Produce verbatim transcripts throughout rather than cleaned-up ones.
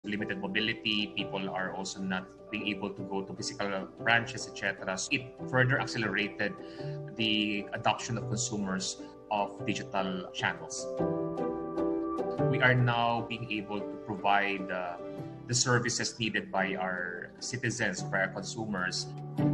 limited mobility, people are also not being able to go to physical branches, et cetera. So it further accelerated the adoption of consumers of digital channels. We are now being able to provide uh, the services needed by our citizens, by our consumers.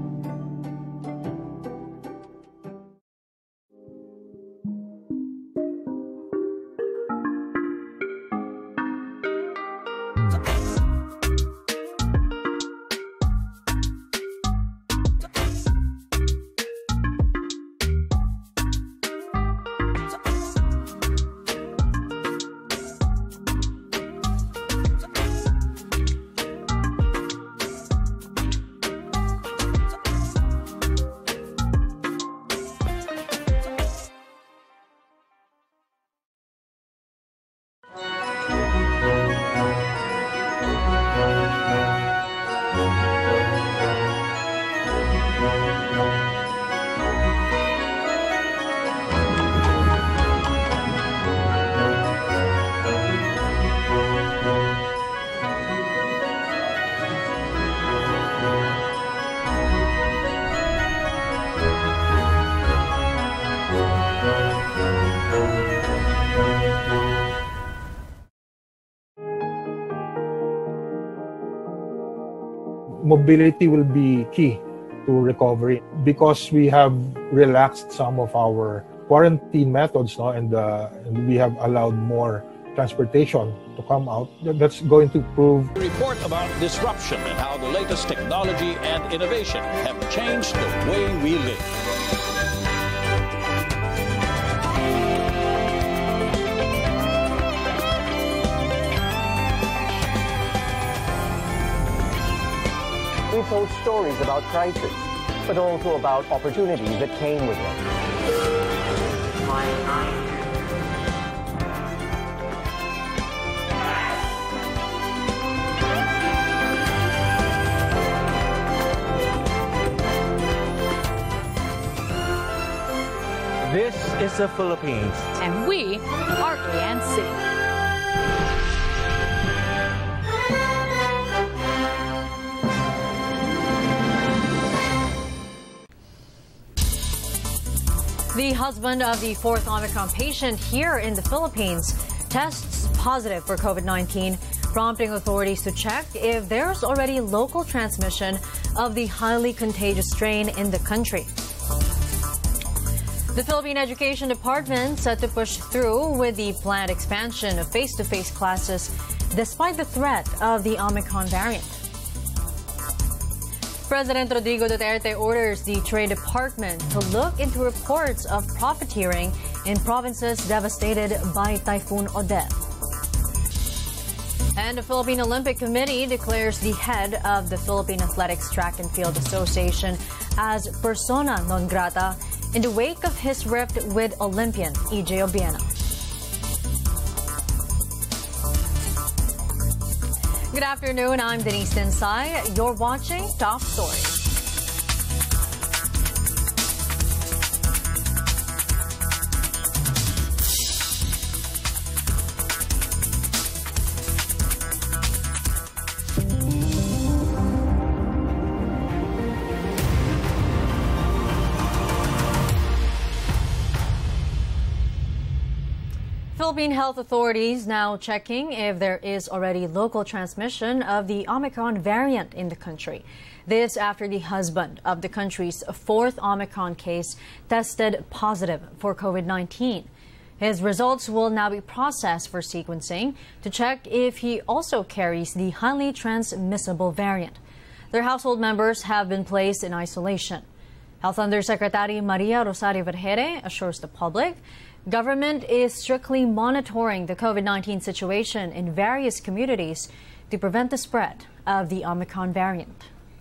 Mobility will be key to recovery because we have relaxed some of our quarantine methods, no, and, uh, and we have allowed more transportation to come out. That's going to prove. Report about disruption and how the latest technology and innovation have changed the way we live. We told stories about crisis, but also about opportunities that came with it. This is the Philippines. And we are A N C. The husband of the fourth Omicron patient here in the Philippines tests positive for COVID nineteen, prompting authorities to check if there's already local transmission of the highly contagious strain in the country. The Philippine Education Department set to push through with the planned expansion of face-to-face classes despite the threat of the Omicron variant. President Rodrigo Duterte orders the Trade Department to look into reports of profiteering in provinces devastated by Typhoon Odette. And the Philippine Olympic Committee declares the head of the Philippine Athletics Track and Field Association as persona non grata in the wake of his rift with Olympian E J Obiena. Good afternoon, I'm Denise Tensai. You're watching Top Stories. Philippine health authorities now checking if there is already local transmission of the Omicron variant in the country. This after the husband of the country's fourth Omicron case tested positive for COVID nineteen. His results will now be processed for sequencing to check if he also carries the highly transmissible variant. Their household members have been placed in isolation. Health Undersecretary Maria Rosario Vergeire assures the public government is strictly monitoring the COVID nineteen situation in various communities to prevent the spread of the Omicron variant.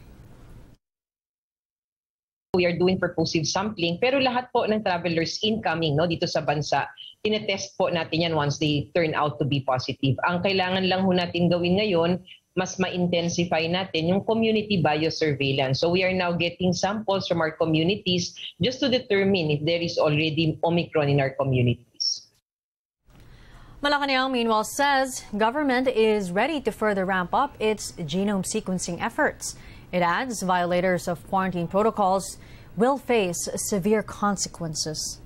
We are doing purposive sampling, pero lahat po ng travelers incoming no, dito sa bansa, tinetest po natin yan once they turn out to be positive. Ang kailangan lang ho natin gawin ngayon, mas ma-intensify natin yung community biosurveillance. So we are now getting samples from our communities just to determine if there is already Omicron in our communities. Malacanang, meanwhile, says government is ready to further ramp up its genome sequencing efforts. It adds violators of quarantine protocols will face severe consequences.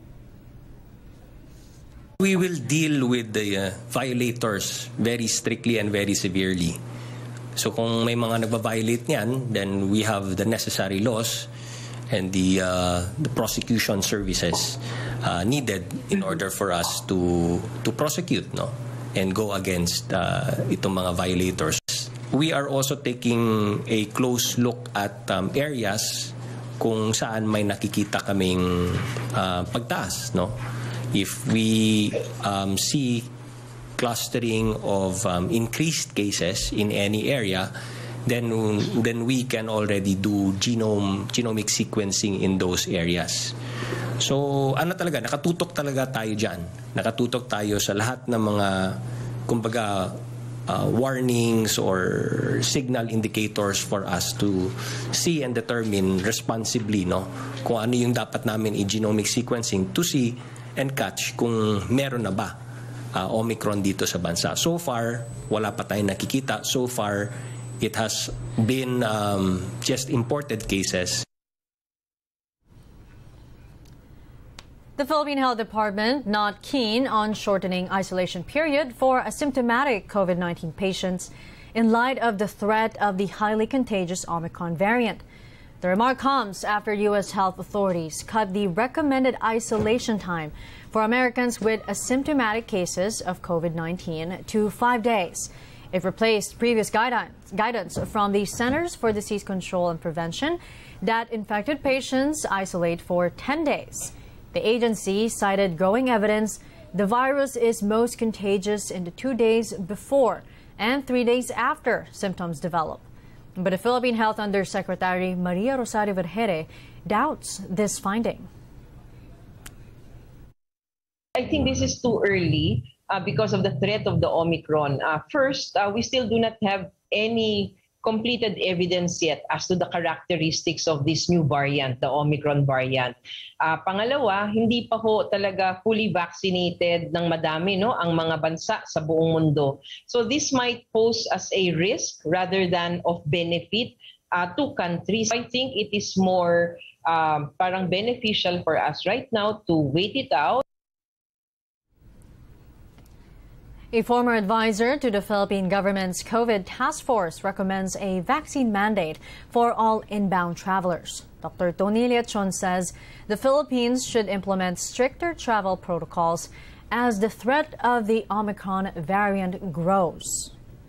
We will deal with the uh, violators very strictly and very severely. So kung may mga nagba-violate niyan, then we have the necessary laws and the, uh, the prosecution services uh, needed in order for us to to prosecute, no, and go against uh, itong mga violators. We are also taking a close look at um, areas kung saan may nakikita kaming uh, pagtaas, no. If we um, see clustering of um, increased cases in any area, then then we can already do genome genomic sequencing in those areas. So ano talaga, nakatutok talaga tayo diyan. Nakatutok tayo sa lahat ng mga kumbaga uh, warnings or signal indicators for us to see and determine responsibly, no, kung ano yung dapat namin i-genomic sequencing to see and catch kung meron na ba uh, Omicron dito sa bansa. So far, wala pa tayong nakikita. So far, it has been um, just imported cases. The Philippine Health Department not keen on shortening isolation period for asymptomatic COVID nineteen patients in light of the threat of the highly contagious Omicron variant. The remark comes after U S health authorities cut the recommended isolation time for Americans with asymptomatic cases of COVID nineteen to five days. It replaced previous guidance, guidance from the Centers for Disease Control and Prevention that infected patients isolate for ten days. The agency cited growing evidence the virus is most contagious in the two days before and three days after symptoms develop. But the Philippine Health Undersecretary Maria Rosario Vergeire doubts this finding. I think this is too early uh, because of the threat of the Omicron. Uh, first, uh, we still do not have any completed evidence yet as to the characteristics of this new variant, the Omicron variant. Uh, pangalawa, hindi pa ho talaga fully vaccinated ng madami, no, ang mga bansa sa buong mundo. So this might pose as a risk rather than of benefit uh, to countries. I think it is more um, parang beneficial for us right now to wait it out. A former advisor to the Philippine government's COVID task force recommends a vaccine mandate for all inbound travelers. Doctor Tony Leachon says the Philippines should implement stricter travel protocols as the threat of the Omicron variant grows.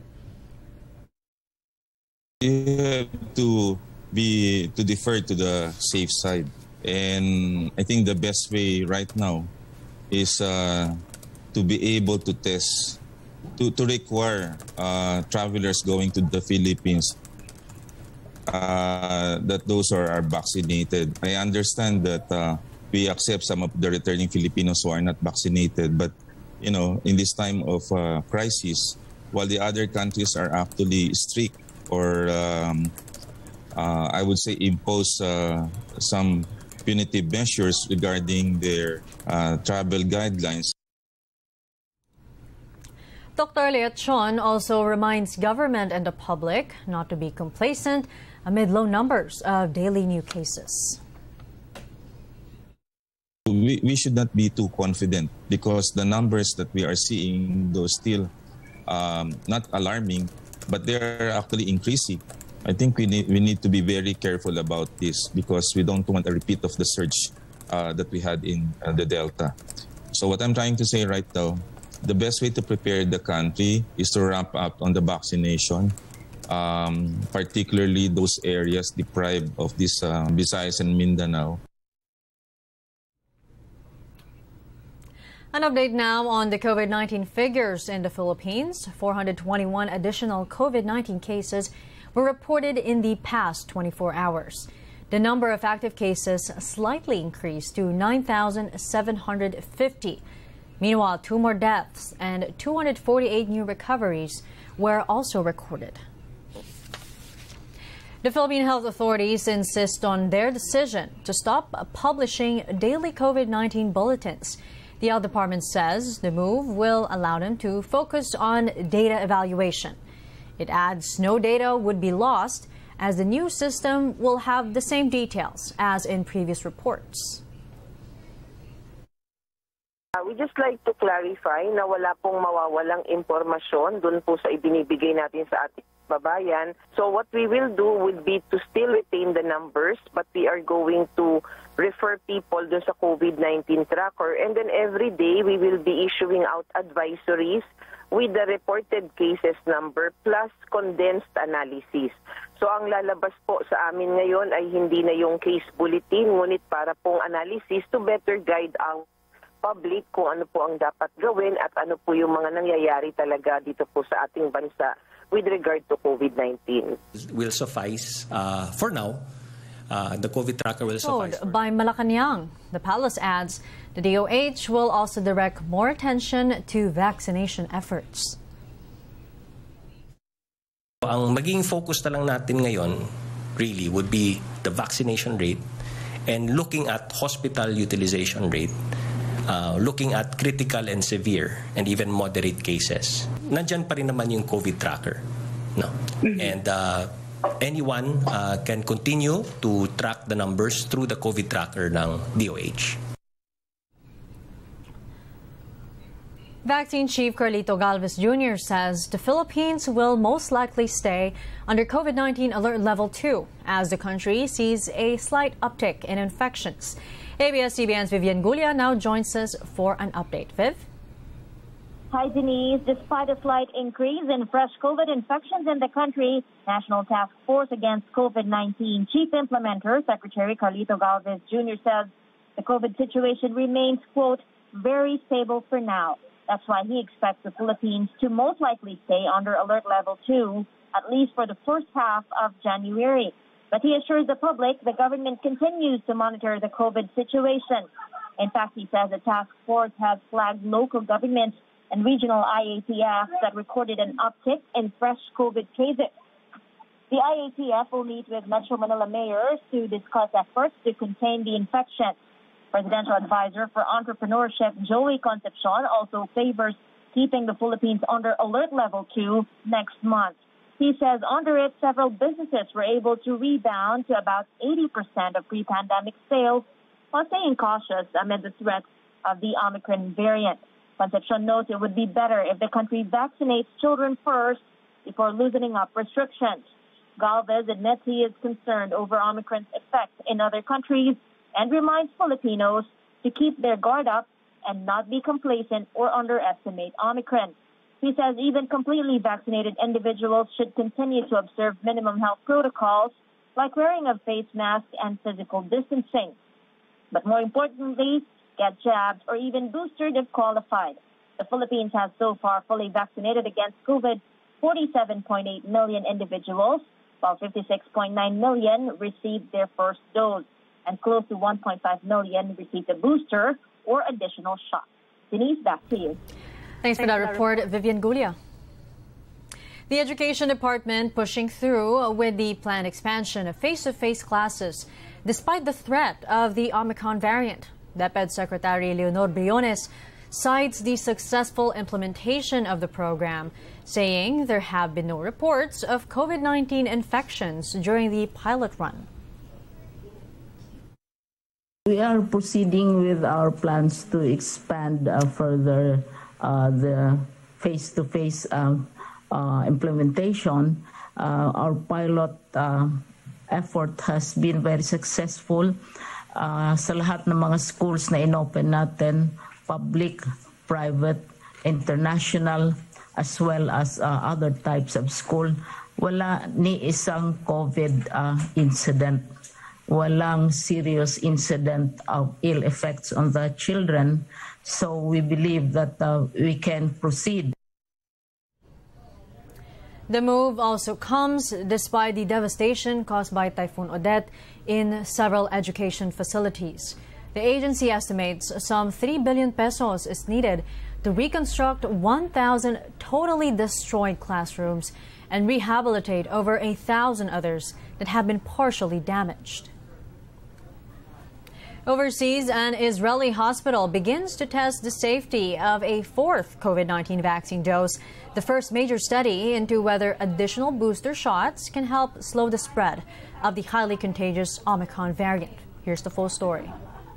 You have to be to defer to the safe side, and I think the best way right now is uh, to be able to test, to, to require uh, travelers going to the Philippines uh, that those are, are vaccinated. I understand that uh, we accept some of the returning Filipinos who are not vaccinated, but you know, in this time of uh, crisis, while the other countries are actually strict or um, uh, I would say impose uh, some punitive measures regarding their uh, travel guidelines. Doctor Leachon also reminds government and the public not to be complacent amid low numbers of daily new cases. We, we should not be too confident because the numbers that we are seeing, though still um, not alarming, but they're actually increasing. I think we need, we need to be very careful about this because we don't want a repeat of the surge uh, that we had in uh, the Delta. So what I'm trying to say right now, the best way to prepare the country is to ramp up on the vaccination, um, particularly those areas deprived of this uh, Visayas and Mindanao. An update now on the COVID nineteen figures in the Philippines. four hundred twenty-one additional COVID nineteen cases were reported in the past twenty-four hours. The number of active cases slightly increased to nine thousand seven hundred fifty. Meanwhile, two more deaths and two hundred forty-eight new recoveries were also recorded. The Philippine health authorities insist on their decision to stop publishing daily COVID nineteen bulletins. The health department says the move will allow them to focus on data evaluation. It adds no data would be lost, as the new system will have the same details as in previous reports. Uh, we just like to clarify na wala pong mawawalang impormasyon dun po sa ibinibigay natin sa ating babayan. So what we will do would be to still retain the numbers, but we are going to refer people dun sa COVID nineteen tracker. And then every day, we will be issuing out advisories with the reported cases number plus condensed analysis. So ang lalabas po sa amin ngayon ay hindi na yung case bulletin, ngunit para pong analysis to better guide our public kung ano po ang dapat gawin at ano po yung mga nangyayari talaga dito po sa ating bansa with regard to COVID nineteen. Will suffice uh, for now. Uh, the COVID tracker will suffice. Told by Malacanang. The palace adds the D O H will also direct more attention to vaccination efforts. Ang maging focus na lang natin ngayon really would be the vaccination rate and looking at hospital utilization rate, uh, looking at critical and severe and even moderate cases. Nandyan pa rin naman yung COVID tracker. No? And uh, anyone uh, can continue to track the numbers through the COVID tracker ng D O H. Vaccine Chief Carlito Galvez Junior says the Philippines will most likely stay under COVID nineteen Alert Level two as the country sees a slight uptick in infections. A B S C B N's Vivian Gulia now joins us for an update. Viv? Hi, Denise. Despite a slight increase in fresh COVID infections in the country, National Task Force Against COVID nineteen Chief Implementer Secretary Carlito Galvez Junior says the COVID situation remains, quote, very stable for now. That's why he expects the Philippines to most likely stay under Alert Level two, at least for the first half of January. But he assures the public the government continues to monitor the COVID situation. In fact, he says the task force has flagged local governments and regional I A T Fs that recorded an uptick in fresh COVID cases. The I A T F will meet with Metro Manila mayors to discuss efforts to contain the infection. Presidential Advisor for Entrepreneurship Joey Concepcion also favors keeping the Philippines under Alert Level two next month. He says under it, several businesses were able to rebound to about eighty percent of pre-pandemic sales while staying cautious amid the threat of the Omicron variant. Concepcion notes it would be better if the country vaccinates children first before loosening up restrictions. Galvez admits he is concerned over Omicron's effect in other countries and reminds Filipinos to keep their guard up and not be complacent or underestimate Omicron. He says even completely vaccinated individuals should continue to observe minimum health protocols like wearing a face mask and physical distancing. But more importantly, get jabbed or even boosted if qualified. The Philippines has so far fully vaccinated against COVID forty-seven point eight million individuals, while fifty-six point nine million received their first dose, and close to one point five million received a booster or additional shot. Denise, back to you. Thanks for that report, Vivian Gulia. The Education Department pushing through with the planned expansion of face-to-face classes despite the threat of the Omicron variant. DepEd Secretary Leonor Briones cites the successful implementation of the program, saying there have been no reports of COVID nineteen infections during the pilot run. We are proceeding with our plans to expand uh, further uh, the face-to-face uh, uh, implementation. Uh, our pilot uh, effort has been very successful. Uh, sa lahat ng mga schools na inopen natin, public, private, international, as well as uh, other types of school, wala ni isang COVID uh, incident. Walang serious incident of ill effects on the children. So we believe that uh, we can proceed. The move also comes despite the devastation caused by Typhoon Odette in several education facilities. The agency estimates some three billion pesos is needed to reconstruct one thousand totally destroyed classrooms and rehabilitate over a thousand others that have been partially damaged. Overseas, an Israeli hospital begins to test the safety of a fourth COVID nineteen vaccine dose, the first major study into whether additional booster shots can help slow the spread of the highly contagious Omicron variant. Here's the full story.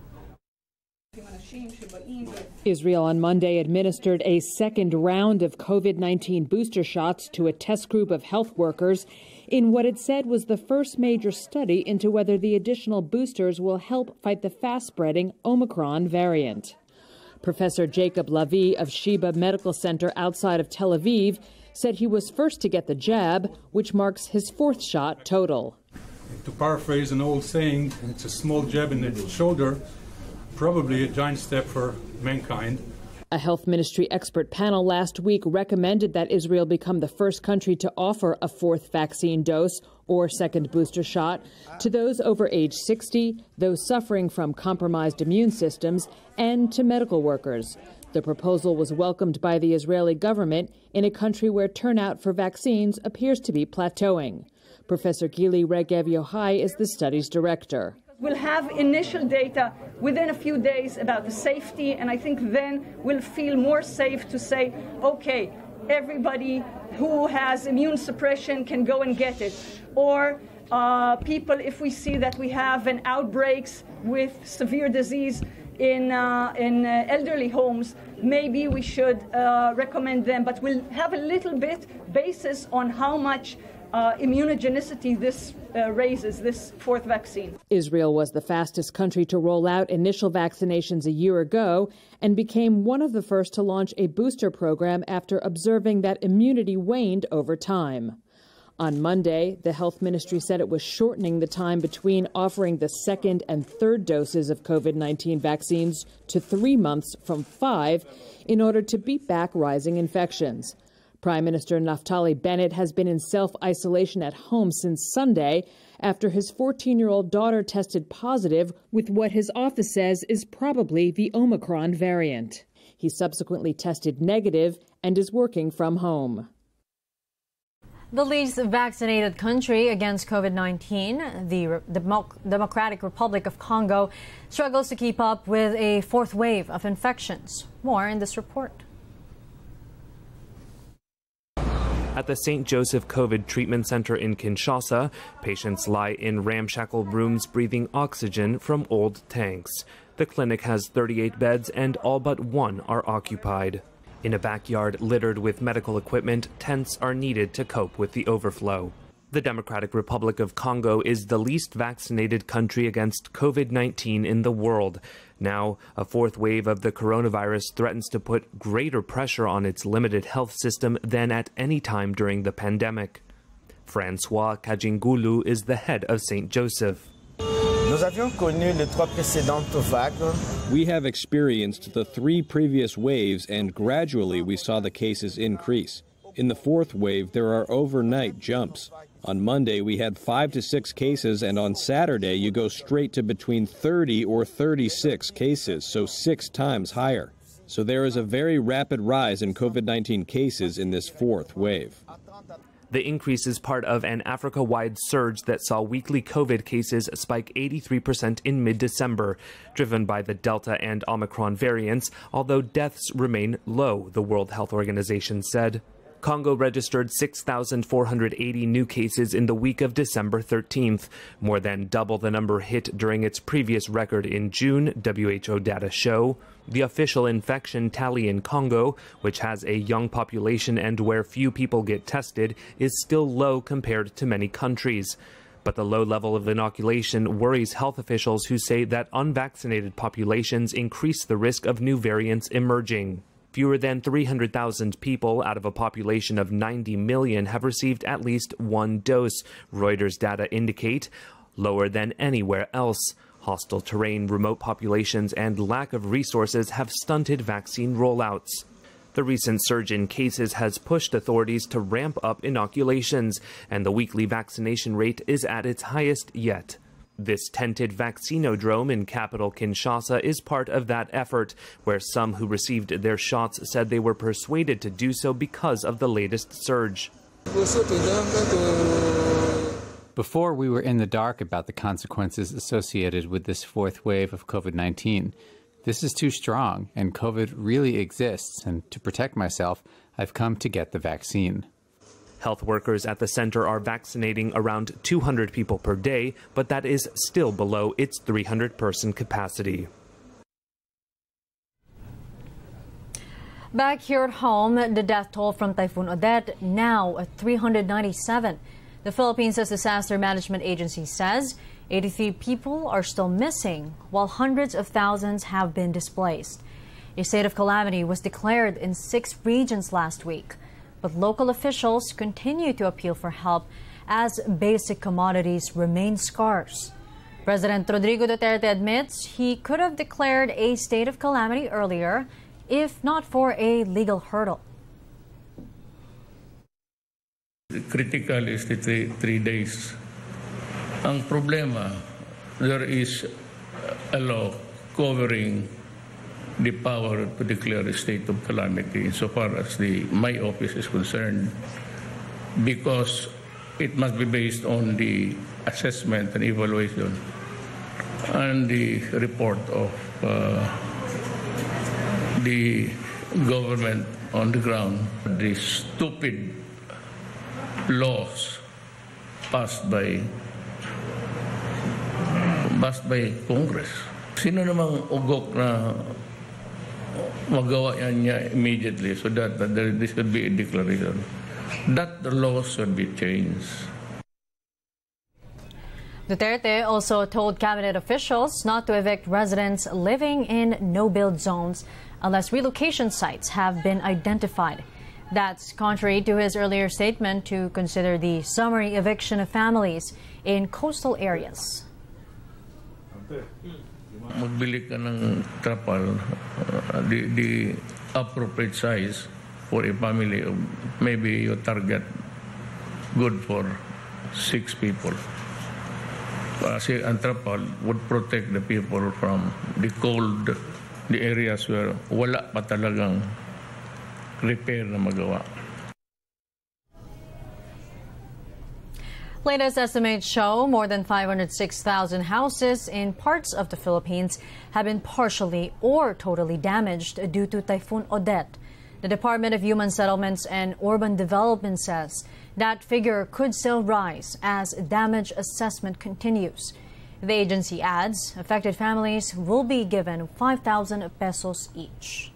Israel on Monday administered a second round of COVID nineteen booster shots to a test group of health workers in what it said was the first major study into whether the additional boosters will help fight the fast-spreading Omicron variant. Professor Jacob Lavi of Sheba Medical Center outside of Tel Aviv said he was first to get the jab, which marks his fourth shot total. To paraphrase an old saying, it's a small jab in the shoulder, probably a giant step for mankind. A health ministry expert panel last week recommended that Israel become the first country to offer a fourth vaccine dose or second booster shot to those over age sixty, those suffering from compromised immune systems, and to medical workers. The proposal was welcomed by the Israeli government in a country where turnout for vaccines appears to be plateauing. Professor Gili Regev Yohai is the study's director. We'll have initial data within a few days about the safety, and I think then we'll feel more safe to say, okay, everybody who has immune suppression can go and get it. Or uh, people, if we see that we have an outbreaks with severe disease in, uh, in uh, elderly homes, maybe we should uh, recommend them. But we'll have a little bit basis on how much Uh, immunogenicity this uh, raises, this fourth vaccine. Israel was the fastest country to roll out initial vaccinations a year ago and became one of the first to launch a booster program after observing that immunity waned over time. On Monday, the health ministry said it was shortening the time between offering the second and third doses of COVID nineteen vaccines to three months from five in order to beat back rising infections. Prime Minister Naftali Bennett has been in self-isolation at home since Sunday after his fourteen-year-old daughter tested positive with what his office says is probably the Omicron variant. He subsequently tested negative and is working from home. The least vaccinated country against COVID nineteen, the Democratic Republic of Congo, struggles to keep up with a fourth wave of infections. More in this report. At the Saint Joseph COVID Treatment Center in Kinshasa, patients lie in ramshackle rooms breathing oxygen from old tanks. The clinic has thirty-eight beds and all but one are occupied. In a backyard littered with medical equipment, tents are needed to cope with the overflow. The Democratic Republic of Congo is the least vaccinated country against COVID nineteen in the world. Now, a fourth wave of the coronavirus threatens to put greater pressure on its limited health system than at any time during the pandemic. Francois Kajingulu is the head of Saint Joseph. We have experienced the three previous waves, and gradually we saw the cases increase. In the fourth wave, there are overnight jumps. On Monday, we had five to six cases, and on Saturday, you go straight to between thirty or thirty-six cases, so six times higher. So there is a very rapid rise in COVID nineteen cases in this fourth wave. The increase is part of an Africa-wide surge that saw weekly COVID cases spike eighty-three percent in mid-December, driven by the Delta and Omicron variants, although deaths remain low, the World Health Organization said. Congo registered six thousand four hundred eighty new cases in the week of December thirteenth, more than double the number hit during its previous record in June, W H O data show. The official infection tally in Congo, which has a young population and where few people get tested, is still low compared to many countries. But the low level of inoculation worries health officials who say that unvaccinated populations increase the risk of new variants emerging. Fewer than three hundred thousand people out of a population of ninety million have received at least one dose, Reuters data indicate, lower than anywhere else. Hostile terrain, remote populations, and lack of resources have stunted vaccine rollouts. The recent surge in cases has pushed authorities to ramp up inoculations, and the weekly vaccination rate is at its highest yet. This tented vaccinodrome in capital Kinshasa is part of that effort, where some who received their shots said they were persuaded to do so because of the latest surge. Before, we were in the dark about the consequences associated with this fourth wave of COVID nineteen. This is too strong, and COVID really exists, and to protect myself, I've come to get the vaccine. Health workers at the center are vaccinating around two hundred people per day, but that is still below its three hundred person capacity. Back here at home, the death toll from Typhoon Odette now at three hundred ninety-seven. The Philippines Disaster Management Agency says eighty-three people are still missing, while hundreds of thousands have been displaced. A state of calamity was declared in six regions last week, but local officials continue to appeal for help as basic commodities remain scarce. President Rodrigo Duterte admits he could have declared a state of calamity earlier if not for a legal hurdle. Critical is the three, three days. Ang problema, there is a law covering the power to declare a state of calamity so far as the my office is concerned, because it must be based on the assessment and evaluation and the report of uh, the government on the ground. The stupid laws passed by passed by Congress. Sino namang ugok na magawa yan niya immediately so that, that there, this should be a declaration? That the law should be changed. Duterte also told cabinet officials not to evict residents living in no-build zones unless relocation sites have been identified. That's contrary to his earlier statement to consider the summary eviction of families in coastal areas. Magbili ka ng trapal, uh, the, the appropriate size for a family, maybe you target good for six people. Kasi ang trapal would protect the people from the cold, the areas where wala pa talagang repair na magawa. Latest estimates show more than five hundred six thousand houses in parts of the Philippines have been partially or totally damaged due to Typhoon Odette. The Department of Human Settlements and Urban Development says that figure could still rise as damage assessment continues. The agency adds affected families will be given five thousand pesos each.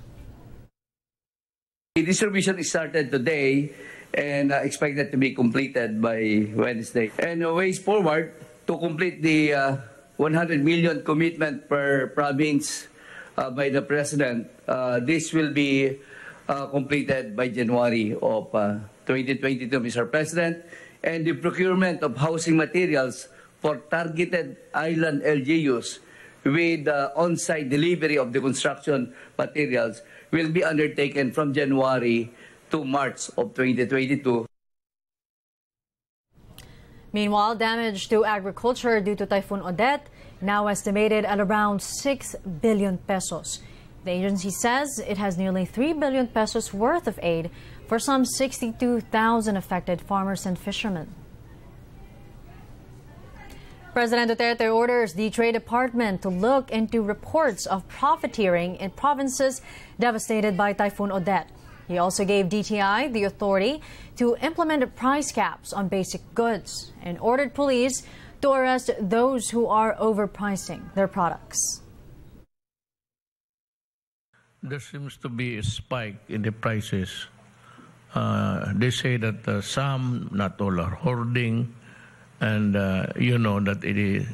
The distribution is started today and uh, expected to be completed by Wednesday. And uh, ways forward to complete the uh, one hundred million commitment per province uh, by the President. Uh, this will be uh, completed by January of uh, twenty twenty-two, Mister President. And the procurement of housing materials for targeted island L G Us with uh, on-site delivery of the construction materials will be undertaken from January to March of twenty twenty-two. Meanwhile, damage to agriculture due to Typhoon Odette now estimated at around six billion pesos. The agency says it has nearly three billion pesos worth of aid for some sixty-two thousand affected farmers and fishermen. President Duterte orders the Trade Department to look into reports of profiteering in provinces devastated by Typhoon Odette. He also gave D T I the authority to implement price caps on basic goods and ordered police to arrest those who are overpricing their products. There seems to be a spike in the prices. Uh, they say that uh, some, not all, are hoarding. And uh, you know that it is,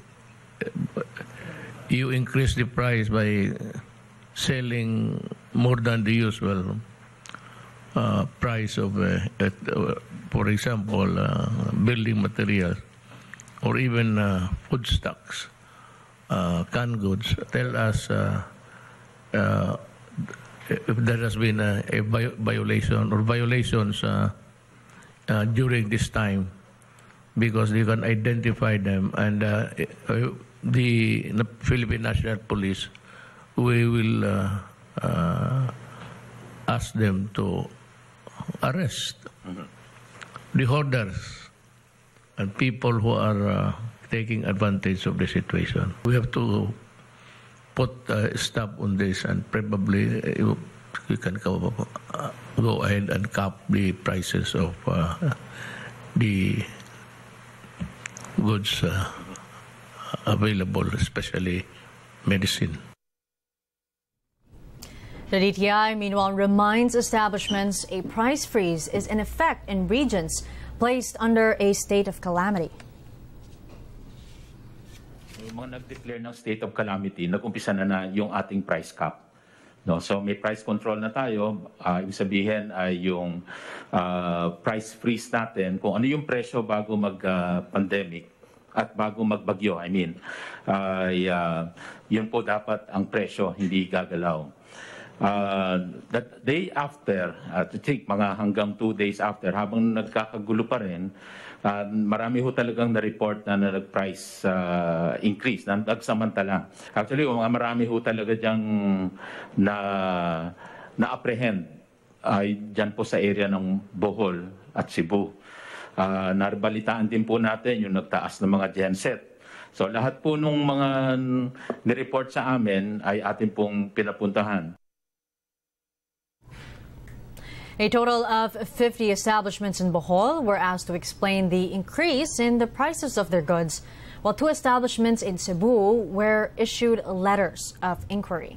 you increase the price by selling more than the usual uh, price of, uh, at, uh, for example, uh, building materials or even uh, food stocks, uh, canned goods. Tell us uh, uh, if there has been a, a violation or violations uh, uh, during this time, because you can identify them, and uh, the, the Philippine National Police, we will uh, uh, ask them to arrest mm-hmm. the hoarders and people who are uh, taking advantage of the situation. We have to put a stop on this, and probably uh, we can go, uh, go ahead and cap the prices of uh, the goods uh, available, especially medicine. The D T I, meanwhile, reminds establishments a price freeze is in effect in regions placed under a state of calamity. Yung mga nag-declare ng state of calamity, nag-umpisa na na yung ating price cap. No, so may price control na tayo. Uh, ibig sabihin ay yung uh, price freeze natin, kung ano yung presyo bago mag-pandemic uh, at bago magbagyo, I mean, ay uh, yun po dapat ang presyo, hindi gagalaw. Uh, that day after, uh, I think mga hanggang two days after, habang nagkakagulo pa rin, uh, marami ho talagang na-report na nag-price uh, increase, na nagsamantala. Actually, mga marami ho talaga diyang na, na-apprehend ay dyan po sa area ng Bohol at Cebu. Uh, narbalitaan din po natin yung nagtaas ng mga genset. So lahat po nung mga nireport sa amin ay atin pong pinapuntahan. A total of fifty establishments in Bohol were asked to explain the increase in the prices of their goods, while two establishments in Cebu were issued letters of inquiry.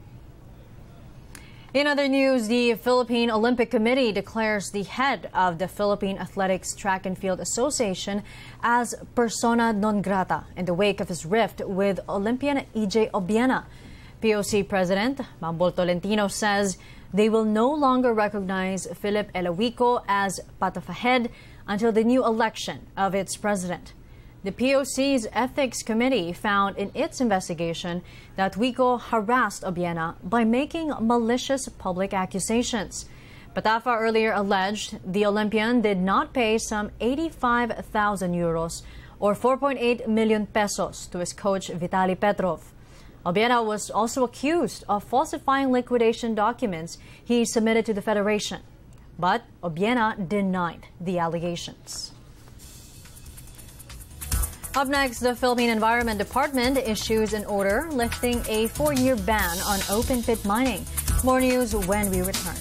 In other news, the Philippine Olympic Committee declares the head of the Philippine Athletics Track and Field Association as persona non grata in the wake of his rift with Olympian E J Obiena. P O C President Mambol Tolentino says they will no longer recognize Philip Elawico as part of a head until the new election of its president. The P O C's Ethics Committee found in its investigation that Wico harassed Obiena by making malicious public accusations. Patafa earlier alleged the Olympian did not pay some eighty-five thousand euros or four point eight million pesos to his coach Vitaly Petrov. Obiena was also accused of falsifying liquidation documents he submitted to the Federation. But Obiena denied the allegations. Up next, the Philippine Environment Department issues an order lifting a four-year ban on open-pit mining. More news when we return.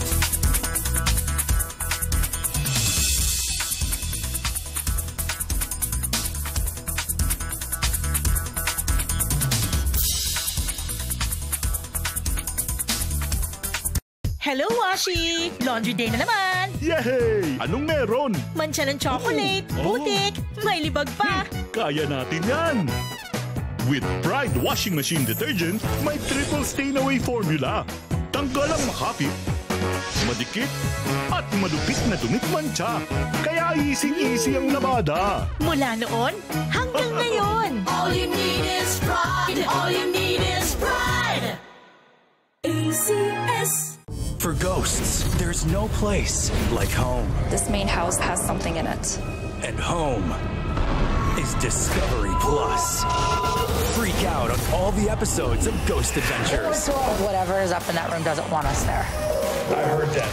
Hello, Washi! Laundry day na naman! Yay! Anong meron? Mancha ng chocolate, oh. putik, may libag pa! Kaya natin yan! With Pride Washing Machine Detergent, may triple stain-away formula. Tanggal ang makapit, madikit, at malupit na dumit mancha. Kaya easy-easy ang labada. Mula noon hanggang ngayon. All you need is Pride! All you need is Pride! A C S. For ghosts, there's no place like home. This main house has something in it. And home is Discovery Plus. Freak out on all the episodes of Ghost Adventures. Whatever is up in that room doesn't want us there. I heard that.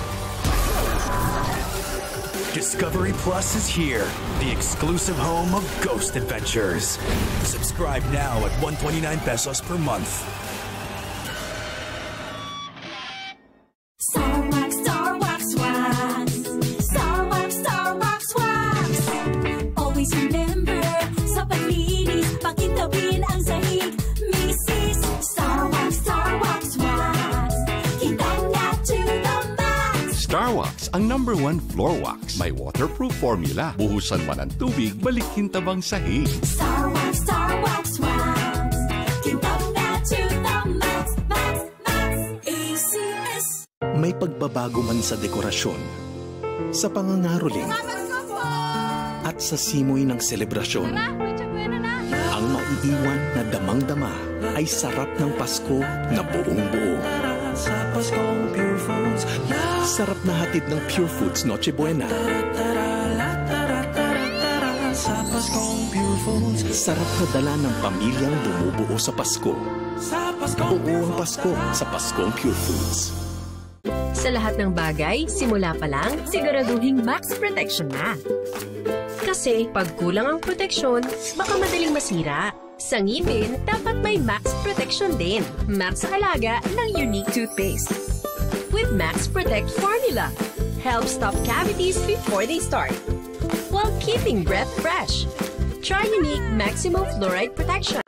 Discovery Plus is here, the exclusive home of Ghost Adventures. Subscribe now at one hundred twenty-nine pesos per month. Starwax, Starwax wax. Starwax, Starwax wax. Always remember, sa paglinis, pakitawin ang sahig. Missus Starwax, Starwax wax. Kitang na to the max. Starwax, ang number one floor wax. May waterproof formula. Buhusan man ang tubig, balikin tabang sahig. Starwax, Starwax wax. Kitang na to the max, max, max. A C S. May pagbabago man sa dekorasyon, sa pangangaroling, at sa simoy ng selebrasyon. Ang maiiwan na damang-dama ay sarap ng Pasko na buong-buo. Sarap na hatid ng Pure Foods Noche Buena. Sarap na dala ng pamilyang bumubuo sa Pasko. Buo ang Pasko sa Paskong Pure Foods. Sa lahat ng bagay, simula pa lang, siguraduhing max protection na. Kasi pag kulang ang proteksyon, baka madaling masira. Sa ngipin, dapat may Max Protection din. Max sa alaga ng Unique Toothpaste. With Max Protect Formula, help stop cavities before they start, while keeping breath fresh. Try Unique Maximum Fluoride Protection.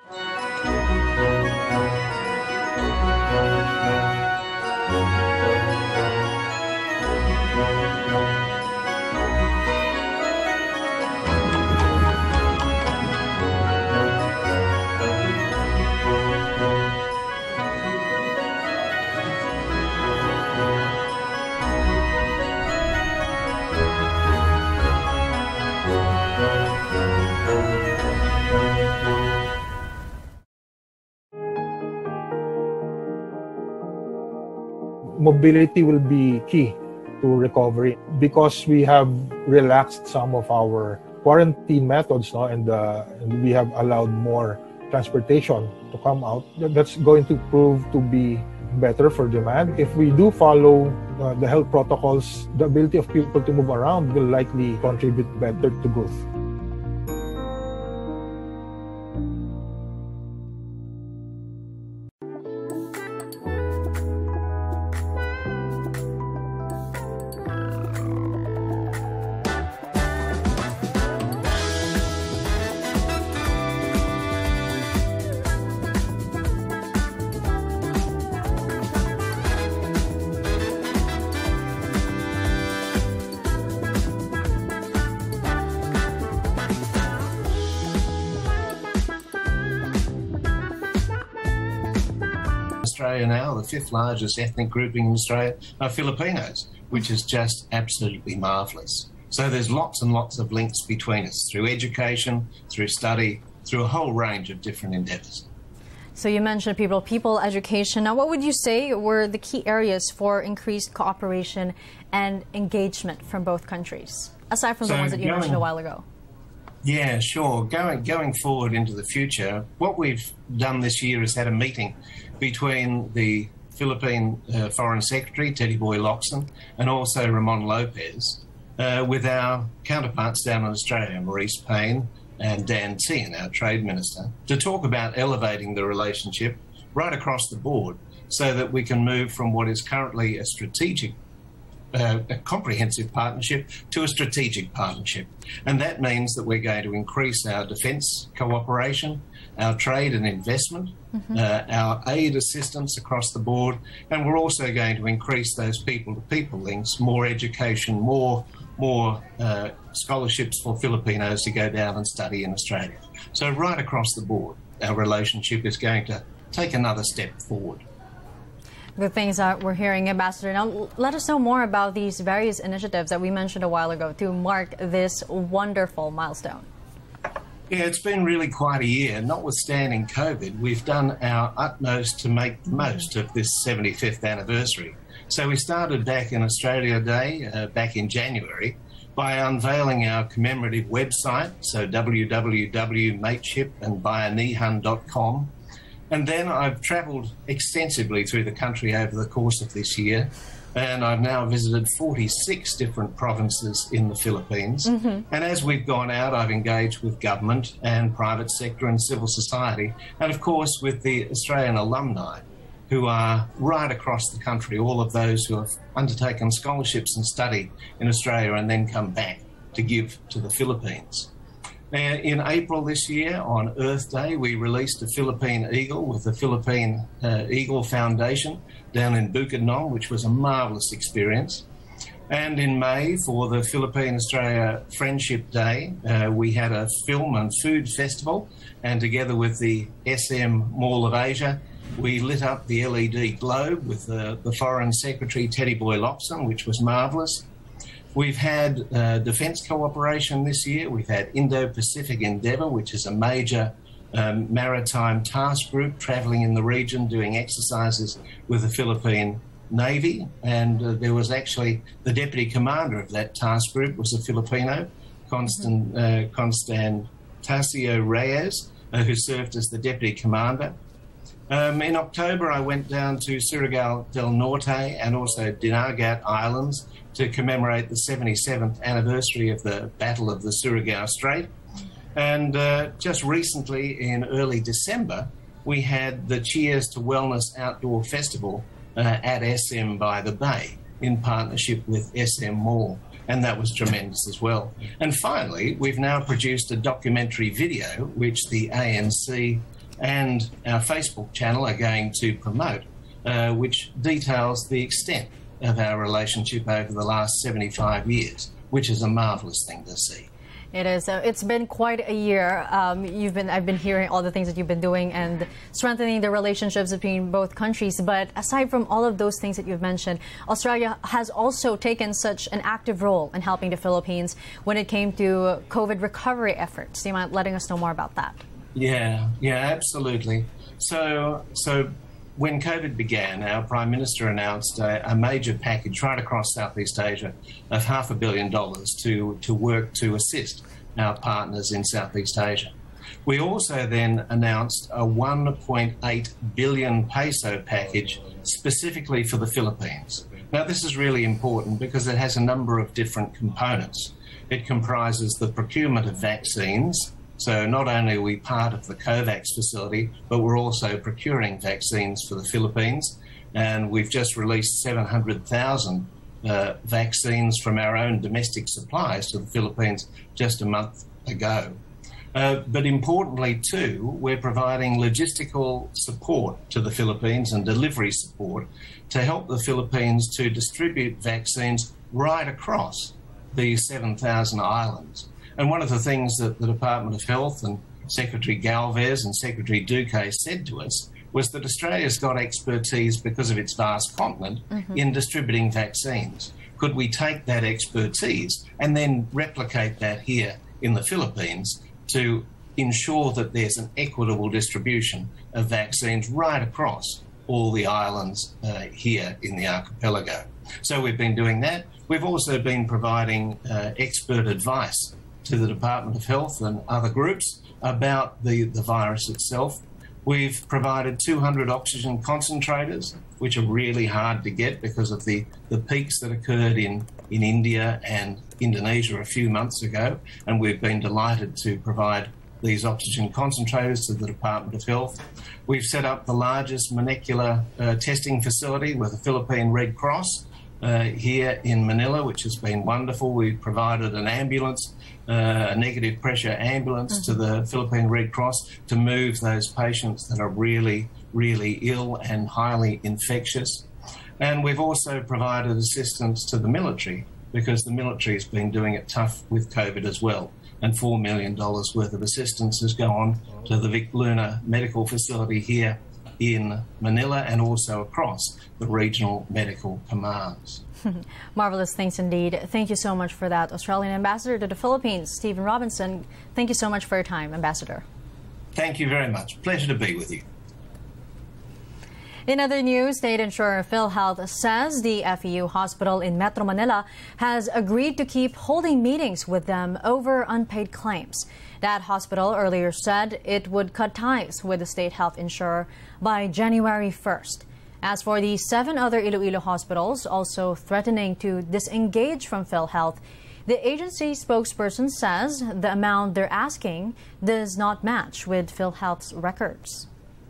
Mobility will be key to recovery because we have relaxed some of our quarantine methods, no, and, uh, and we have allowed more transportation to come out. That's going to prove to be better for demand. If we do follow uh, the health protocols, the ability of people to move around will likely contribute better to growth. Australia now, the fifth largest ethnic grouping in Australia are Filipinos, which is just absolutely marvellous. So there's lots and lots of links between us through education, through study, through a whole range of different endeavours. So you mentioned people, people, education. Now, what would you say were the key areas for increased cooperation and engagement from both countries, aside from so the ones that you going, mentioned a while ago? Yeah, sure. Going, going forward into the future, what we've done this year is had a meeting between the Philippine uh, Foreign Secretary, Teddy Boy Locsin, and also Ramon Lopez, uh, with our counterparts down in Australia, Maurice Payne and Dan Tehan, our Trade Minister, to talk about elevating the relationship right across the board so that we can move from what is currently a strategic, uh, a comprehensive partnership to a strategic partnership. And that means that we're going to increase our defence cooperation, our trade and investment, mm-hmm. uh, our aid assistance across the board, and we're also going to increase those people-to-people links, more education, more more uh, scholarships for Filipinos to go down and study in Australia. So right across the board, our relationship is going to take another step forward. Good things that we're hearing, Ambassador. Now, let us know more about these various initiatives that we mentioned a while ago to mark this wonderful milestone. Yeah, it's been really quite a year. Notwithstanding COVID, we've done our utmost to make the most of this seventy-fifth anniversary. So we started back in Australia Day, uh, back in January, by unveiling our commemorative website, so w w w dot mateship and bayanihan dot com. And then I've travelled extensively through the country over the course of this year, and I've now visited forty-six different provinces in the Philippines. Mm-hmm. And as we've gone out, I've engaged with government and private sector and civil society, and of course with the Australian alumni, who are right across the country, all of those who have undertaken scholarships and studied in Australia and then come back to give to the Philippines. Now, in April this year, on Earth Day, we released a Philippine eagle with the Philippine uh, Eagle Foundation down in Bukidnon, which was a marvellous experience. And in May, for the Philippine-Australia Friendship Day, uh, we had a film and food festival, and together with the S M Mall of Asia, we lit up the L E D globe with the, the Foreign Secretary, Teddy Boy Locsin, which was marvellous. We've had uh, defence cooperation this year. We've had Indo-Pacific Endeavour, which is a major um, maritime task group travelling in the region, doing exercises with the Philippine Navy. And uh, there was actually the deputy commander of that task group was a Filipino, Constant, uh, Constantasio Reyes, uh, who served as the deputy commander. Um, in October, I went down to Surigao del Norte and also Dinagat Islands to commemorate the seventy-seventh anniversary of the Battle of the Surigao Strait. And uh, just recently, in early December, we had the Cheers to Wellness Outdoor Festival uh, at S M by the Bay in partnership with S M Mall. And that was tremendous as well. And finally, we've now produced a documentary video, which the A N C and our Facebook channel are going to promote, uh, which details the extent of our relationship over the last seventy-five years, which is a marvelous thing to see. It is. Uh, it's been quite a year. Um, you've been. I've been hearing all the things that you've been doing and strengthening the relationships between both countries. But aside from all of those things that you've mentioned, Australia has also taken such an active role in helping the Philippines when it came to COVID recovery efforts. Do you mind letting us know more about that? Yeah, yeah, absolutely. So, so when COVID began, our Prime Minister announced a, a major package right across Southeast Asia of half a billion dollars to, to work to assist our partners in Southeast Asia. We also then announced a one point eight billion peso package specifically for the Philippines. Now, this is really important because it has a number of different components. It comprises the procurement of vaccines. So not only are we part of the COVAX facility, but we're also procuring vaccines for the Philippines. And we've just released seven hundred thousand uh, vaccines from our own domestic supplies to the Philippines just a month ago. Uh, but importantly, too, we're providing logistical support to the Philippines and delivery support to help the Philippines to distribute vaccines right across the seven thousand islands. And one of the things that the Department of Health and Secretary Galvez and Secretary Duque said to us was that Australia's got expertise because of its vast continent mm-hmm. in distributing vaccines. Could we take that expertise and then replicate that here in the Philippines to ensure that there's an equitable distribution of vaccines right across all the islands uh, here in the archipelago? So we've been doing that. We've also been providing uh, expert advice to the Department of Health and other groups about the, the virus itself. We've provided two hundred oxygen concentrators, which are really hard to get because of the, the peaks that occurred in, in India and Indonesia a few months ago. And we've been delighted to provide these oxygen concentrators to the Department of Health. We've set up the largest molecular uh, testing facility with the Philippine Red Cross uh, here in Manila, which has been wonderful. We've provided an ambulance, uh, a negative pressure ambulance mm-hmm. to the Philippine Red Cross to move those patients that are really, really ill and highly infectious. And we've also provided assistance to the military because the military has been doing it tough with COVID as well. And four million dollars worth of assistance has gone to the Vic Luna Medical Facility here in Manila and also across the regional medical commands. Marvelous things indeed. Thank you so much for that, Australian Ambassador to the Philippines, Stephen Robinson. Thank you so much for your time, Ambassador. Thank you very much. Pleasure to be with you. In other news, state insurer PhilHealth says the F E U hospital in Metro Manila has agreed to keep holding meetings with them over unpaid claims. That hospital earlier said it would cut ties with the state health insurer by January first. As for the seven other Iloilo hospitals also threatening to disengage from PhilHealth, the agency spokesperson says the amount they're asking does not match with PhilHealth's records.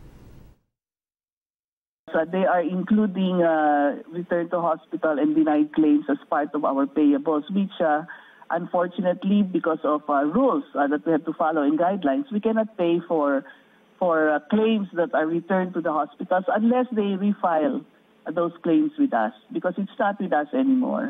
Uh, they are including uh, return to hospital and denied claims as part of our payables, which uh, unfortunately, because of uh, rules uh, that we have to follow and guidelines, we cannot pay for for uh, claims that are returned to the hospitals unless they refile uh, those claims with us, because it's not with us anymore.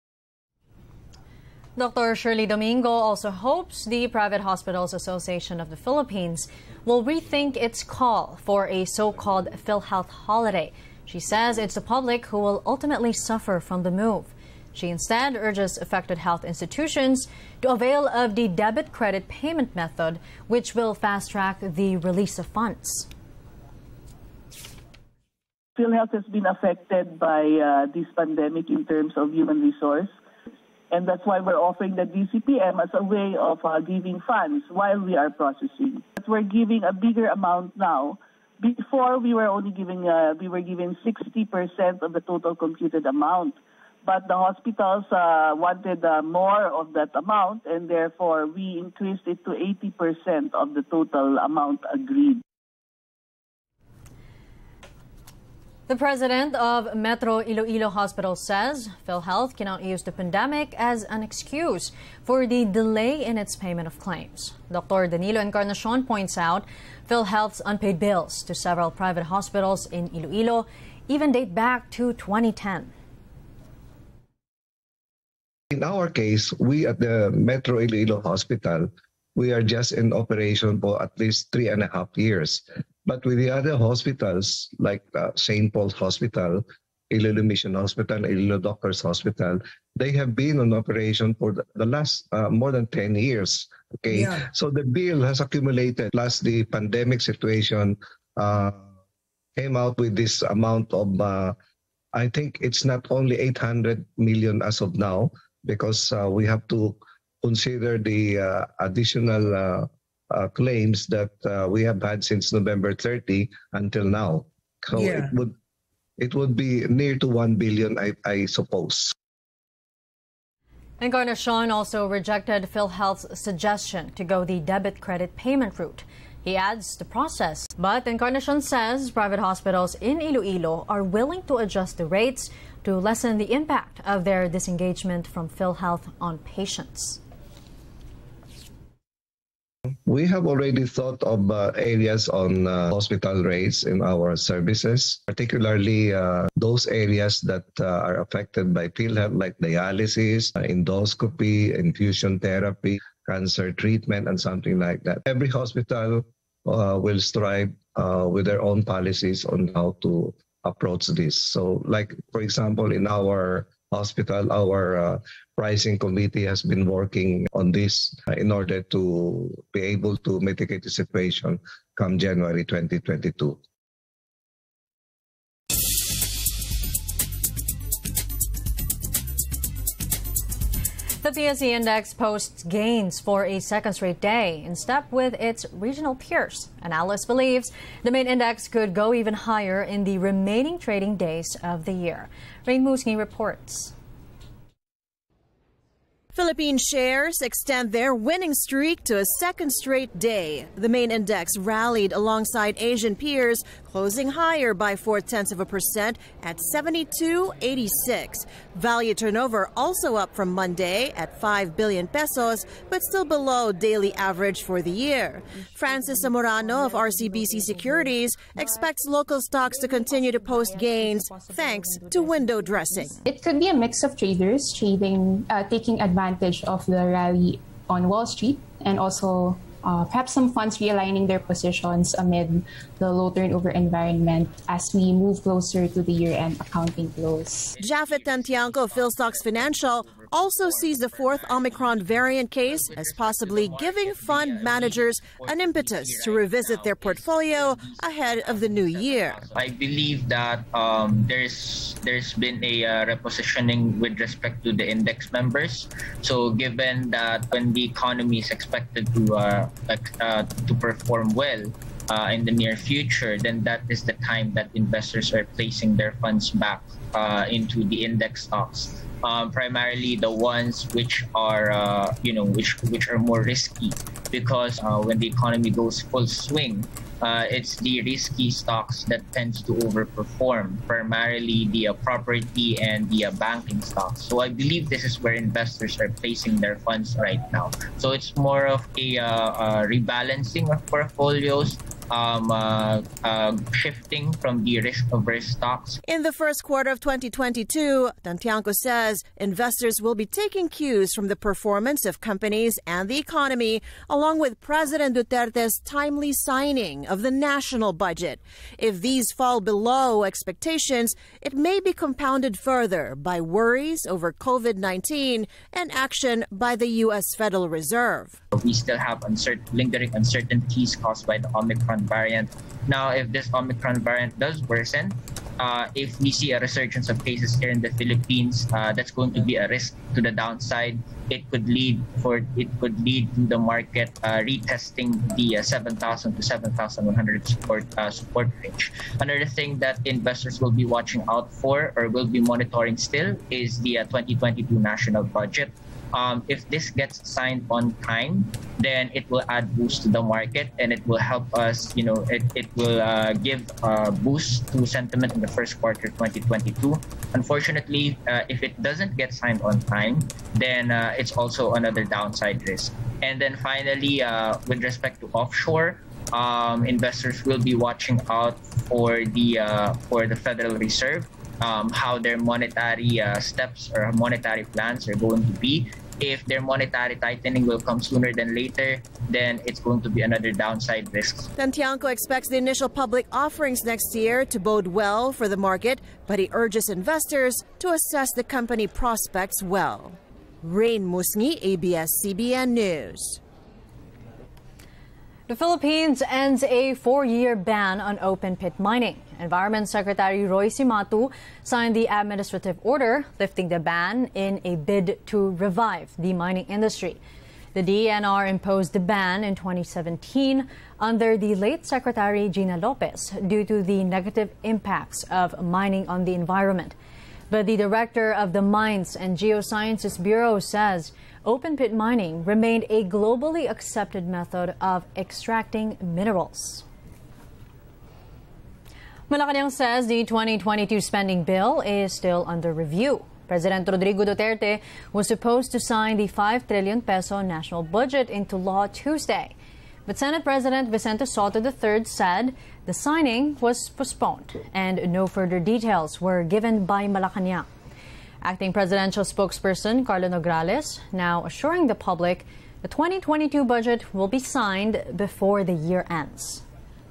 Doctor Shirley Domingo also hopes the Private Hospitals Association of the Philippines will rethink its call for a so-called PhilHealth holiday. She says it's the public who will ultimately suffer from the move. She instead urges affected health institutions to avail of the debit credit payment method, which will fast-track the release of funds. PhilHealth has been affected by uh, this pandemic in terms of human resource. And that's why we're offering the D C P M as a way of uh, giving funds while we are processing. But we're giving a bigger amount now Before, we were only giving, uh, we were given sixty percent of the total computed amount. But the hospitals uh, wanted uh, more of that amount, and therefore we increased it to eighty percent of the total amount agreed. The president of Metro Iloilo Hospital says PhilHealth cannot use the pandemic as an excuse for the delay in its payment of claims. Doctor Danilo Encarnacion points out PhilHealth's unpaid bills to several private hospitals in Iloilo even date back to twenty ten. In our case, we at the Metro Iloilo Hospital, we are just in operation for at least three and a half years. But with the other hospitals, like uh, Saint Paul's Hospital, Iloilo Mission Hospital, Iloilo Doctors Hospital, they have been on operation for the, the last uh, more than ten years. Okay, yeah. So the bill has accumulated, plus the pandemic situation uh, came out with this amount of, uh, I think it's not only eight hundred million as of now, because uh, we have to consider the uh, additional uh, uh, claims that uh, we have had since November thirtieth until now. So yeah. it would it would be near to one billion, I, I suppose. Encarnacion also rejected PhilHealth's suggestion to go the debit-credit payment route. He adds the process, but Encarnacion says private hospitals in Iloilo are willing to adjust the rates to lessen the impact of their disengagement from PhilHealth on patients. We have already thought of uh, areas on uh, hospital rates in our services, particularly uh, those areas that uh, are affected by PhilHealth, like dialysis, uh, endoscopy, infusion therapy, cancer treatment, and something like that. Every hospital uh, will strive uh, with their own policies on how to approach this. So, like, for example, in our hospital, our uh, pricing committee has been working on this uh, in order to be able to mitigate the situation come January twenty twenty-two. The P S E index posts gains for a second straight day in step with its regional peers. Analysts believes the main index could go even higher in the remaining trading days of the year. Rain Musngi reports. Philippine shares extend their winning streak to a second straight day. The main index rallied alongside Asian peers, closing higher by four-tenths of a percent at seventy-two eighty-six. Value turnover also up from Monday at five billion pesos, but still below daily average for the year. Francis Zamorano of R C B C Securities expects local stocks to continue to post gains thanks to window dressing. It could be a mix of traders trading, uh, taking advantage of the rally on Wall Street, and also uh, perhaps some funds realigning their positions amid the low turnover environment as we move closer to the year-end accounting close. Japhet Tantiangco of PhilStocks Financial also sees the fourth Omicron variant case as possibly giving fund managers an impetus to revisit their portfolio ahead of the new year. I believe that um, there's there's been a uh, repositioning with respect to the index members. So given that when the economy is expected to uh, uh, to perform well uh, in the near future, then that is the time that investors are placing their funds back uh, into the index stocks. Um, primarily the ones which are, uh, you know, which which are more risky, because uh, when the economy goes full swing, uh, it's the risky stocks that tends to overperform, primarily the uh, property and the uh, banking stocks. So I believe this is where investors are placing their funds right now. So it's more of a uh, uh, rebalancing of portfolios, Um, uh, uh, shifting from the risk-averse stocks. In the first quarter of twenty twenty-two, Tantiangco says investors will be taking cues from the performance of companies and the economy, along with President Duterte's timely signing of the national budget. If these fall below expectations, it may be compounded further by worries over COVID nineteen and action by the U S Federal Reserve. We still have uncertain, lingering uncertainties caused by the Omicron variant. Now, if this Omicron variant does worsen, uh, if we see a resurgence of cases here in the Philippines, uh, that's going to be a risk to the downside. It could lead for it could lead to the market uh, retesting the uh, seven thousand to seven thousand one hundred support uh, support range. Another thing that investors will be watching out for or will be monitoring still is the uh, twenty twenty-two national budget. Um, if this gets signed on time, then it will add boost to the market and it will help us, you know, it, it will uh, give a boost to sentiment in the first quarter twenty twenty-two. Unfortunately, uh, if it doesn't get signed on time, then uh, it's also another downside risk. And then finally, uh, with respect to offshore, um, investors will be watching out for the uh, for the Federal Reserve. Um, how their monetary uh, steps or monetary plans are going to be. If their monetary tightening will come sooner than later, then it's going to be another downside risk. Tantiangco expects the initial public offerings next year to bode well for the market, but he urges investors to assess the company prospects well. Rain Musngi, A B S C B N News. The Philippines ends a four-year ban on open-pit mining. Environment Secretary Roy Cimatu signed the administrative order lifting the ban in a bid to revive the mining industry. The D E N R imposed the ban in twenty seventeen under the late Secretary Gina Lopez due to the negative impacts of mining on the environment. But the director of the Mines and Geosciences Bureau says open-pit mining remained a globally accepted method of extracting minerals. Malacanang says the twenty twenty-two spending bill is still under review. President Rodrigo Duterte was supposed to sign the five trillion peso national budget into law Tuesday. But Senate President Vicente Soto the third said the signing was postponed and no further details were given by Malacanang. Acting presidential spokesperson Carlo Nograles now assuring the public the twenty twenty-two budget will be signed before the year ends.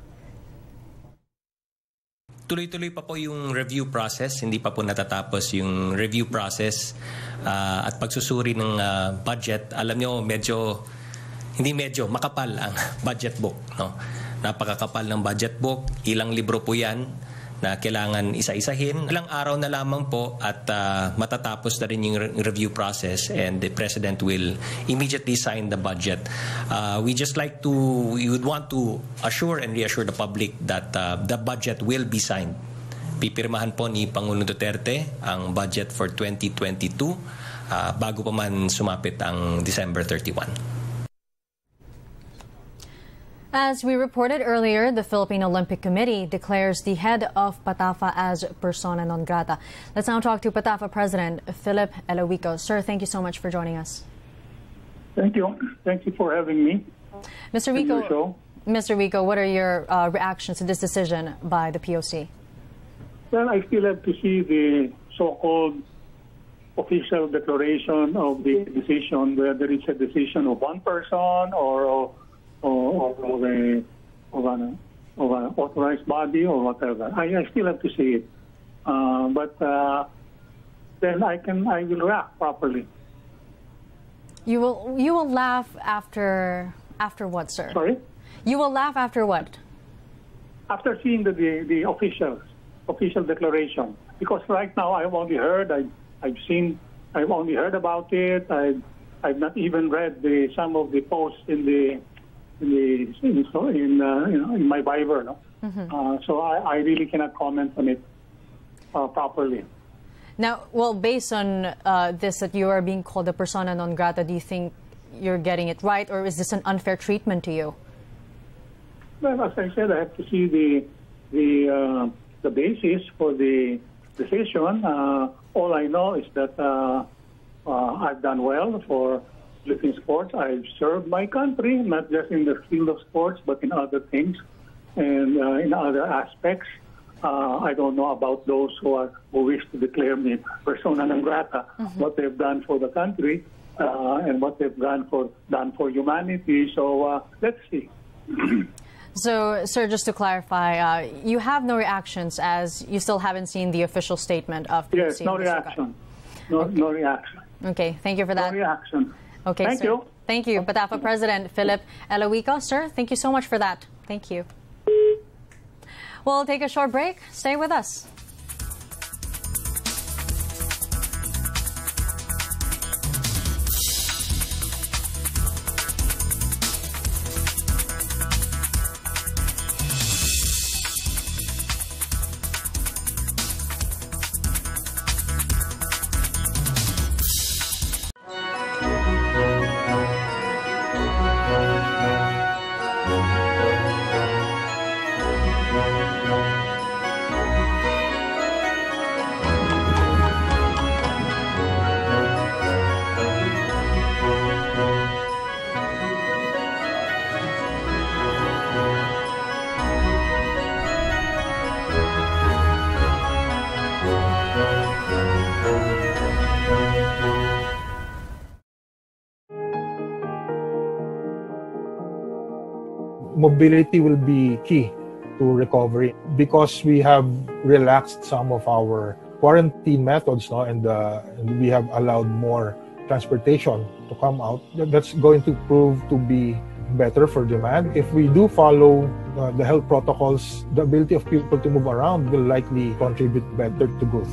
Tuloy-tuloy pa po yung review process, hindi pa po natatapos yung review process uh, at pagsusuri ng uh, budget. Alam nyo, medyo, hindi medyo, makapal ang budget book. No? Napakakapal ng budget book, ilang libro po yan na kailangan isa-isahin. Ilang araw na lamang po at uh, matatapos na rin yung re review process and the President will immediately sign the budget. Uh, we just like to, we would want to assure and reassure the public that uh, the budget will be signed. Pipirmahan po ni Pangulong Duterte ang budget for twenty twenty-two uh, bago pa man sumapit ang December thirty-first. As we reported earlier, the Philippine Olympic Committee declares the head of PATAFA as persona non grata. Let's now talk to PATAFA President Philip Elowico. Sir, thank you so much for joining us. Thank you. Thank you for having me. Mister Wico, Mister Wico, what are your uh, reactions to this decision by the P O C? Well, I still have to see the so-called official declaration of the decision, whether it's a decision of one person or of Or, or, a, of, an, of an authorized body or whatever. I, I still have to see it, uh, but uh, then I can I will react properly. You will you will laugh after after what, sir? Sorry. You will laugh after what? After seeing the the, the officials official declaration, because right now I've only heard I I've seen I've only heard about it. I I've, I've not even read the some of the posts in the in the in in, uh, you know, in my Viber, no? Mm-hmm. uh, so I, I really cannot comment on it uh, properly. Now, well, based on uh, this, that you are being called a persona non grata, do you think you're getting it right, or is this an unfair treatment to you? Well, as I said, I have to see the the uh, the basis for the decision. Uh, all I know is that uh, uh, I've done well for Philippine sports. I've served my country, not just in the field of sports, but in other things and uh, in other aspects. Uh, I don't know about those who are who wish to declare me persona non grata, mm-hmm. what they've done for the country uh, and what they've done for done for humanity. So uh, let's see. So, sir, just to clarify, uh, you have no reactions as you still haven't seen the official statement of P O C. Yes, no reaction. No, okay. no reaction. Okay, thank you for that. No reaction. Okay, thank sir. you. Thank you. PATAFA President Philip Elowico. Sir, thank you so much for that. Thank you. We'll take a short break. Stay with us. mobility will be key to recovery because we have relaxed some of our quarantine methods, no, and, uh, and we have allowed more transportation to come out. That's going to prove to be better for demand. If we do follow uh, the health protocols, the ability of people to move around will likely contribute better to growth.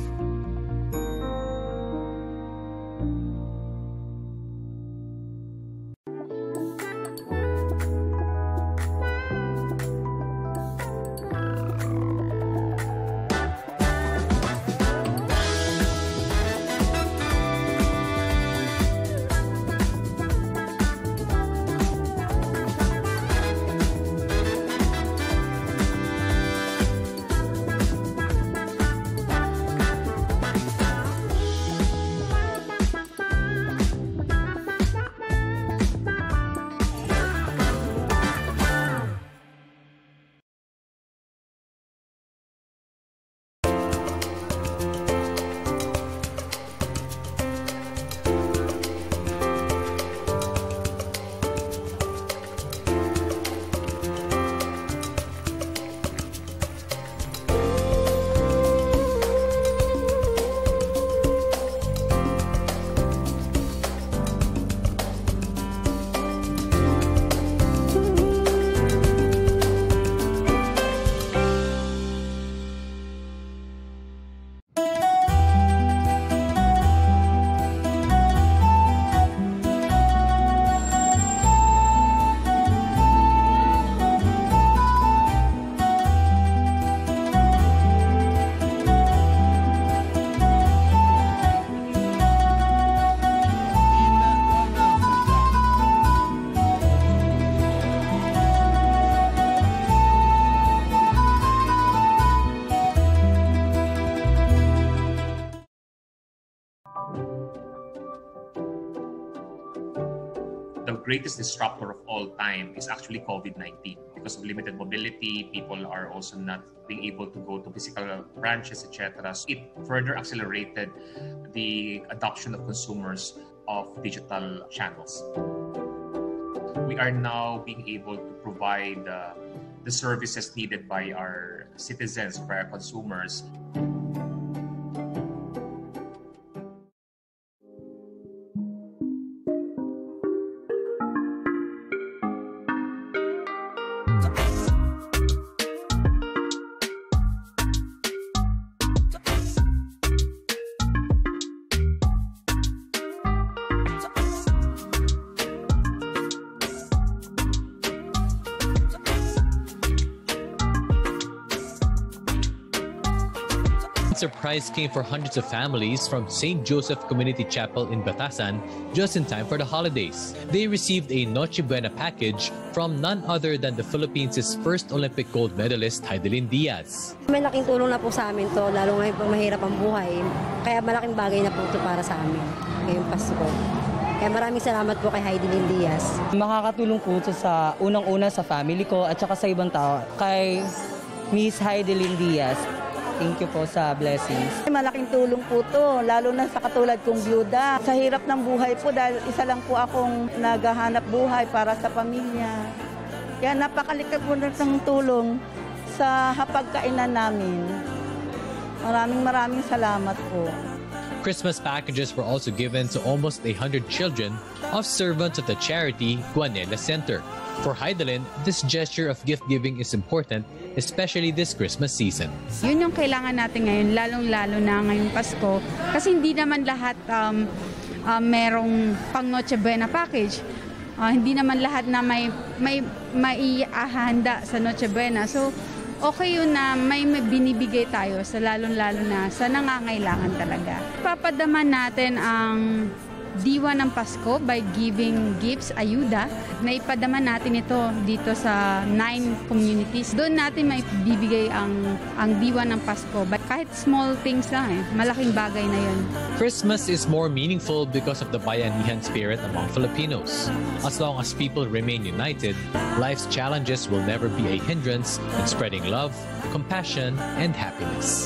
greatest disruptor of all time is actually COVID nineteen. Because of limited mobility, people are also not being able to go to physical branches, et cetera. So it further accelerated the adoption of consumers of digital channels. We are now being able to provide uh, the services needed by our citizens, by our consumers. Surprise came for hundreds of families from Saint Joseph Community Chapel in Batasan just in time for the holidays. They received a Noche Buena package from none other than the Philippines' first Olympic gold medalist, Heidelin Diaz. May laking tulong na po sa amin to, lalo ngayon pag mahirap ang buhay. Kaya malaking bagay na po ito para sa amin ngayong Pasko. Kaya maraming salamat po kay Heidelin Diaz. Makakatulong po ito sa unang-una sa family ko at saka sa ibang tao. Kay Miss Heidelin Diaz. Thank you po sa blessings. Malaking tulong po to, lalo na sa katulad kong byuda. Sa hirap ng buhay po dahil isa lang po akong naghahanap buhay para sa pamilya. Kaya napakalikat po ng tulong sa hapagkainan namin. Maraming maraming salamat po. Christmas packages were also given to almost one hundred children of servants of the charity Guanela Center. For Heidelin, this gesture of gift-giving is important, especially this Christmas season. Yun yung kailangan natin ngayon, lalong-lalo na ngayong Pasko. Kasi hindi naman lahat um, uh, merong pang Noche Buena package. Uh, hindi naman lahat na may, may maiahanda sa Noche Buena. So, okay yun na may, may binibigay tayo sa lalong-lalo na sa nangangailangan talaga. Papadaman natin ang diwa ng Pasko by giving gifts, ayuda. Naipadaman natin ito dito sa nine communities. Doon natin may bibigay ang, ang diwa ng Pasko. Kahit small things lang eh, malaking bagay na yun. Christmas is more meaningful because of the bayanihan spirit among Filipinos. As long as people remain united, life's challenges will never be a hindrance in spreading love, compassion, and happiness.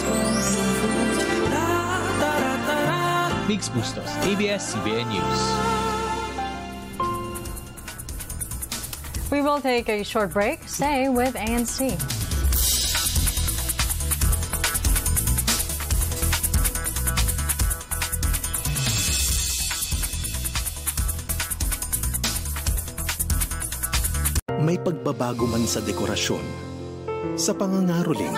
Mix Bustos, A B S C B N News. We will take a short break. Stay with A N C. May pagbabago man sa dekorasyon, sa pangangaroling,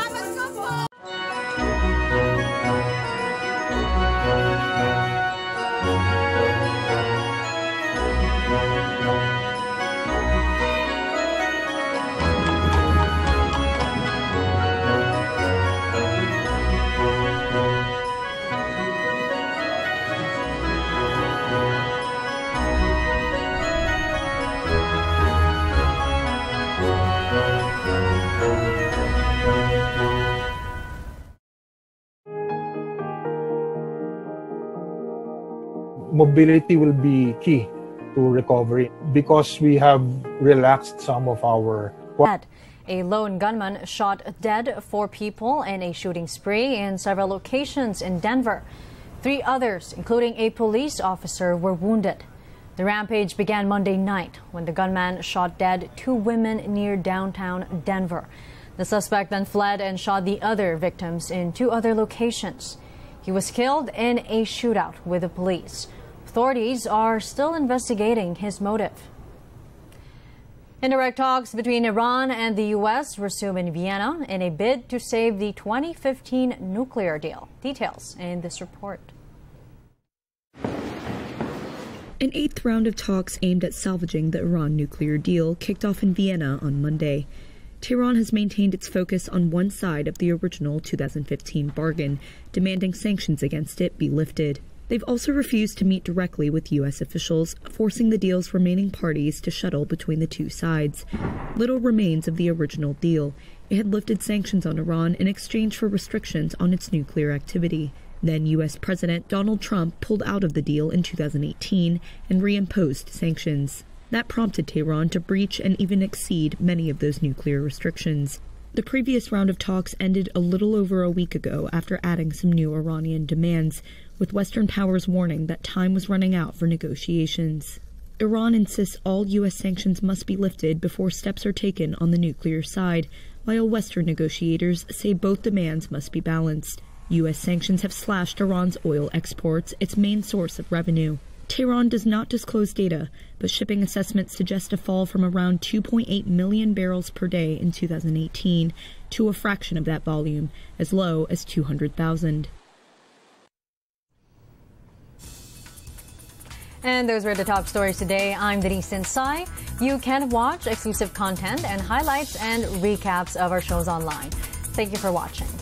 mobility will be key to recovery because we have relaxed some of our... A lone gunman shot dead four people in a shooting spree in several locations in Denver. Three others, including a police officer, were wounded. The rampage began Monday night when the gunman shot dead two women near downtown Denver. The suspect then fled and shot the other victims in two other locations. He was killed in a shootout with the police. Authorities are still investigating his motive. Indirect talks between Iran and the U S resume in Vienna in a bid to save the twenty fifteen nuclear deal. Details in this report. An eighth round of talks aimed at salvaging the Iran nuclear deal kicked off in Vienna on Monday. Tehran has maintained its focus on one side of the original two thousand fifteen bargain, demanding sanctions against it be lifted. They've also refused to meet directly with U S officials, forcing the deal's remaining parties to shuttle between the two sides. Little remains of the original deal. It had lifted sanctions on Iran in exchange for restrictions on its nuclear activity. Then U S President Donald Trump pulled out of the deal in two thousand eighteen and reimposed sanctions. That prompted Tehran to breach and even exceed many of those nuclear restrictions. The previous round of talks ended a little over a week ago after adding some new Iranian demands, with Western powers warning that time was running out for negotiations. Iran insists all U S sanctions must be lifted before steps are taken on the nuclear side, while Western negotiators say both demands must be balanced. U S sanctions have slashed Iran's oil exports, its main source of revenue. Tehran does not disclose data, but shipping assessments suggest a fall from around two point eight million barrels per day in two thousand eighteen to a fraction of that volume, as low as two hundred thousand. And those were the top stories today. I'm Denise Insai. You can watch exclusive content and highlights and recaps of our shows online. Thank you for watching.